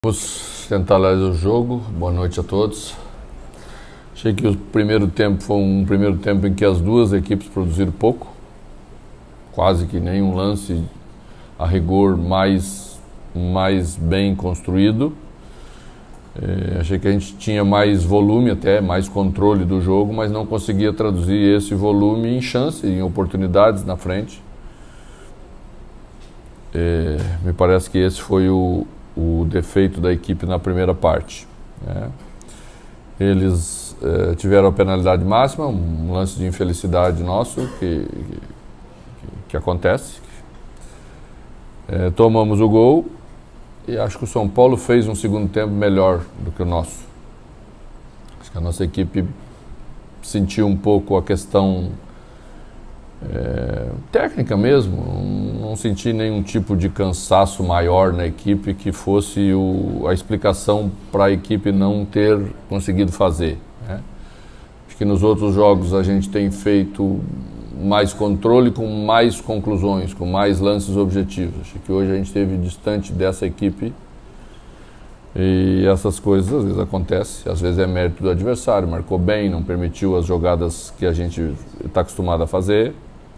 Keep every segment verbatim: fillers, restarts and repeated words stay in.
Vamos tentar ler o jogo. Boa noite a todos. Achei que o primeiro tempo foi um primeiro tempo em que as duas equipes produziram pouco, quase que nenhum lance a rigor mais, mais bem construído. É, achei que a gente tinha mais volume até, mais controle do jogo, mas não conseguia traduzir esse volume em chance, em oportunidades na frente. É, me parece que esse foi o o defeito da equipe na primeira parte, né? Eles eh, tiveram a penalidade máxima, um lance de infelicidade nosso que, que, que acontece. Eh, tomamos o gol e acho que o São Paulo fez um segundo tempo melhor do que o nosso. Acho que a nossa equipe sentiu um pouco a questão É, técnica mesmo, não, não senti nenhum tipo de cansaço maior na equipe que fosse o, a explicação para a equipe não ter conseguido fazer, né? Acho que nos outros jogos a gente tem feito mais controle com mais conclusões, com mais lances objetivos. Acho que hoje a gente esteve distante dessa equipe e essas coisas às vezes acontecem, às vezes é mérito do adversário, marcou bem, não permitiu as jogadas que a gente está acostumado a fazer.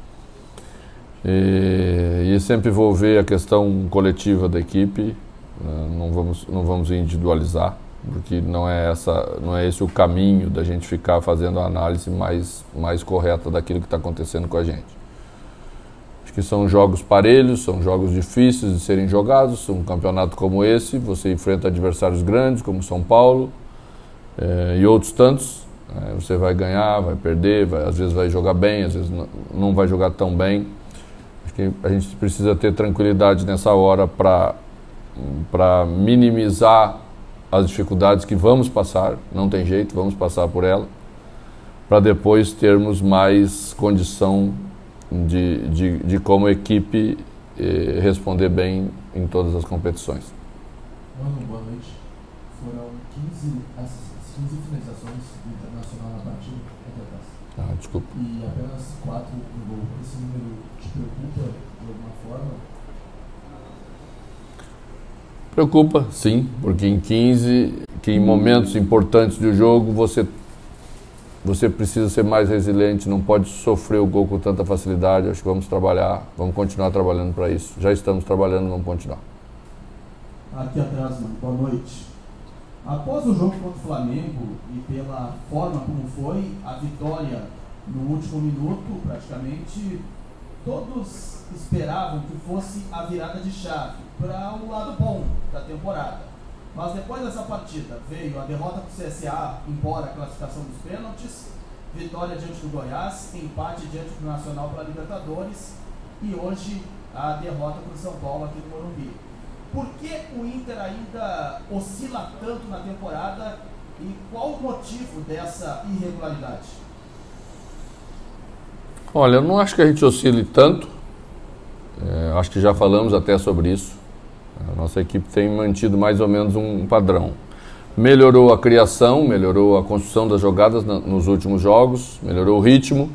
E, e sempre vou ver a questão coletiva da equipe, não vamos, não vamos individualizar, porque não é, essa, não é esse o caminho da gente ficar fazendo a análise mais, mais correta daquilo que está acontecendo com a gente. Acho que são jogos parelhos, são jogos difíceis de serem jogados, um campeonato como esse, você enfrenta adversários grandes como São Paulo é, e outros tantos, é, você vai ganhar, vai perder, vai, às vezes vai jogar bem, às vezes não, não vai jogar tão bem. Que a gente precisa ter tranquilidade nessa hora para para minimizar as dificuldades que vamos passar, não tem jeito, vamos passar por ela, para depois termos mais condição de, de, de como equipe eh, responder bem em todas as competições. Mano, boa noite. Foram quinze, quinze finalizações do Internacional na partida até atrás. Ah, desculpa. E apenas quatro no gol. Esse número te preocupa de alguma forma? Preocupa, sim, porque em quinze, que em momentos importantes do jogo você, você precisa ser mais resiliente, não pode sofrer o gol com tanta facilidade. Acho que vamos trabalhar, vamos continuar trabalhando para isso. Já estamos trabalhando, vamos continuar. Aqui atrás, mano, boa noite. Após o jogo contra o Flamengo e pela forma como foi a vitória no último minuto, praticamente todos esperavam que fosse a virada de chave para o lado bom da temporada. Mas depois dessa partida veio a derrota para o C S A, embora a classificação dos pênaltis, vitória diante do Goiás, empate diante do Nacional pela Libertadores e hoje a derrota para o São Paulo aqui no Morumbi. Por que o Inter ainda oscila tanto na temporada e qual o motivo dessa irregularidade? Olha, eu não acho que a gente oscile tanto, é, acho que já falamos até sobre isso. A nossa equipe tem mantido mais ou menos um padrão. Melhorou a criação, melhorou a construção das jogadas na, nos últimos jogos, melhorou o ritmo.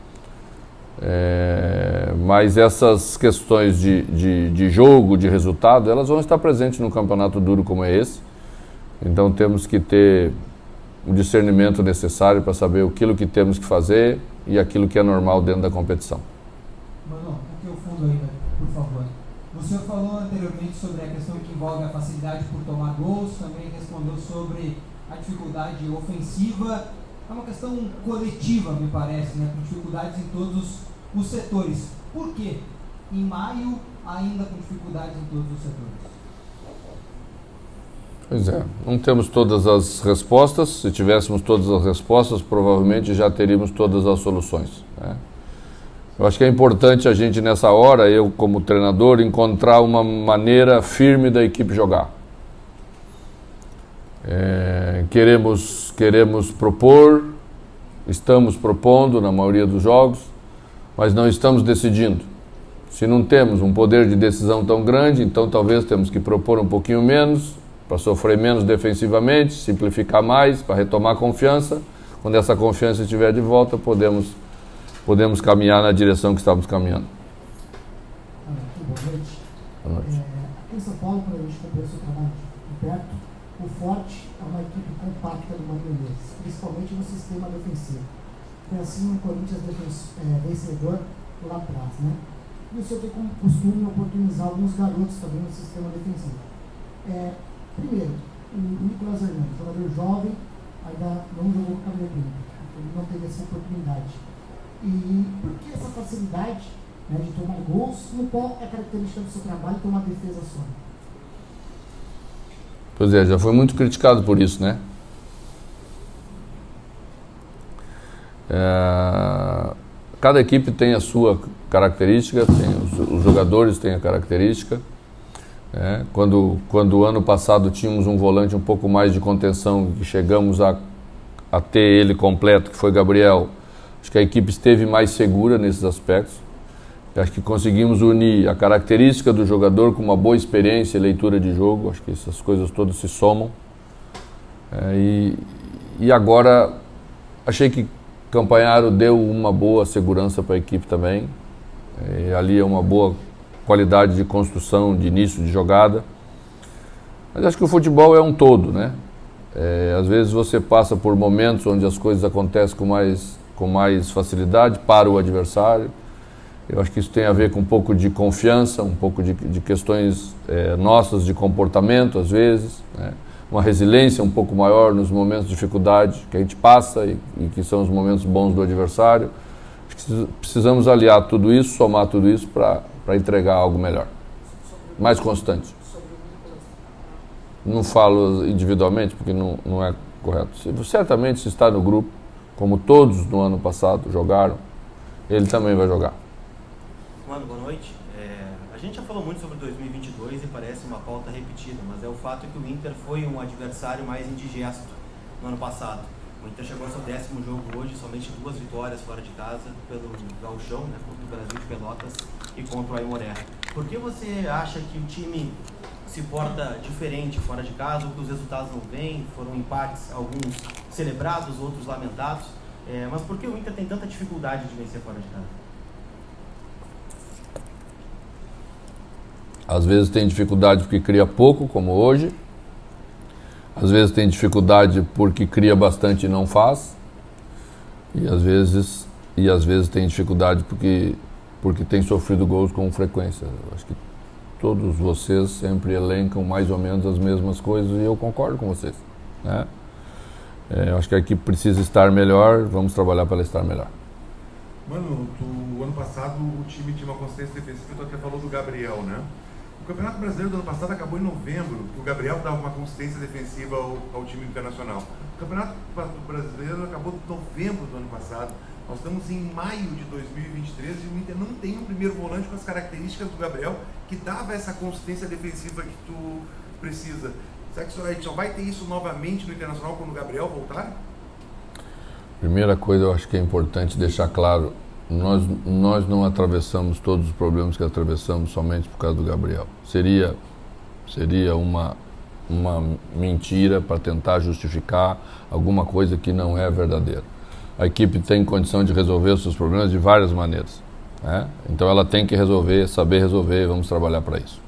É, mas essas questões de, de, de jogo, de resultado, elas vão estar presentes num campeonato duro como é esse. Então temos que ter o discernimento necessário para saber aquilo que temos que fazer e aquilo que é normal dentro da competição. Mano, aqui o fundo ainda, por favor. O senhor falou anteriormente sobre a questão que envolve a facilidade por tomar gols, também respondeu sobre a dificuldade ofensiva. É uma questão coletiva, me parece, né? Com dificuldades em todos os setores. Por quê? Em maio, ainda com dificuldades em todos os setores. Pois é, não temos todas as respostas. Se tivéssemos todas as respostas, provavelmente já teríamos todas as soluções, né? Eu acho que é importante a gente, nessa hora, eu como treinador, encontrar uma maneira firme da equipe jogar. É, queremos, queremos propor, estamos propondo na maioria dos jogos, mas não estamos decidindo. Se não temos um poder de decisão tão grande, então talvez temos que propor um pouquinho menos, para sofrer menos defensivamente, simplificar mais, para retomar a confiança. Quando essa confiança estiver de volta, podemos, podemos caminhar na direção que estamos caminhando. Boa noite. Boa noite. É, aqui em São Paulo, para a gente acompanhar o seu trabalho perto, o Forte é uma equipe compacta do Marinense, principalmente no sistema defensivo. Foi assim no Corinthians é, vencedor lá atrás, né? E o senhor tem como costume oportunizar alguns garotos também no sistema defensivo. É, primeiro, o Nicolas Hernandes, jogador jovem, ainda não jogou com a Cabelo Pinto, ele não teve essa oportunidade. E por que essa facilidade, né, de tomar gols? E qual é a característica do seu trabalho ter uma defesa só? Pois é, já foi muito criticado por isso, né? É, cada equipe tem a sua característica, tem os, os jogadores têm a característica. É, quando, quando ano passado tínhamos um volante um pouco mais de contenção, que chegamos a, a ter ele completo, que foi Gabriel, acho que a equipe esteve mais segura nesses aspectos. Acho que conseguimos unir a característica do jogador com uma boa experiência e leitura de jogo. Acho que essas coisas todas se somam. É, e, e agora, achei que Campanharo deu uma boa segurança para a equipe também. É, ali é uma boa qualidade de construção, de início de jogada. Mas acho que o futebol é um todo, né? É, às vezes você passa por momentos onde as coisas acontecem com mais, com mais facilidade para o adversário. Eu acho que isso tem a ver com um pouco de confiança, um pouco de, de questões é, nossas de comportamento, às vezes, né? Uma resiliência um pouco maior nos momentos de dificuldade que a gente passa e, e que são os momentos bons do adversário. Acho que precisamos aliar tudo isso, somar tudo isso para para entregar algo melhor, mais constante. Não falo individualmente porque não, não é correto. Certamente, se está no grupo, como todos no ano passado jogaram, ele também vai jogar. Mano, boa noite. É, a gente já falou muito sobre dois mil e vinte e dois e parece uma pauta repetida, mas é o fato que o Inter foi um adversário mais indigesto no ano passado. O Inter chegou ao seu décimo jogo hoje, somente duas vitórias fora de casa, pelo Gauchão, né, contra o Brasil de Pelotas e contra o Aimoré. Por que você acha que o time se porta diferente fora de casa, ou que os resultados não vêm? Foram empates, alguns celebrados, outros lamentados. É, mas por que o Inter tem tanta dificuldade de vencer fora de casa? Às vezes tem dificuldade porque cria pouco, como hoje. Às vezes tem dificuldade porque cria bastante e não faz. E às vezes, e às vezes tem dificuldade porque, porque tem sofrido gols com frequência. Eu acho que todos vocês sempre elencam mais ou menos as mesmas coisas e eu concordo com vocês, né? É, eu acho que a equipe precisa estar melhor, vamos trabalhar para ela estar melhor. Mano, tu, ano passado o time tinha uma consistência defensiva, tu até falou do Gabriel, né? O Campeonato Brasileiro do ano passado acabou em novembro, que o Gabriel dava uma consistência defensiva ao, ao time internacional. O Campeonato Brasileiro acabou em novembro do ano passado. Nós estamos em maio de dois mil e vinte e três e o Inter não tem um primeiro volante com as características do Gabriel que dava essa consistência defensiva que tu precisa. Será que a gente só vai ter isso novamente no Internacional quando o Gabriel voltar? Primeira coisa, eu acho que é importante deixar claro, nós, nós não atravessamos todos os problemas que atravessamos somente por causa do Gabriel. Seria, seria uma, uma mentira para tentar justificar alguma coisa que não é verdadeira. A equipe tem condição de resolver os seus problemas de várias maneiras, né? Então ela tem que resolver, saber resolver, e vamos trabalhar para isso.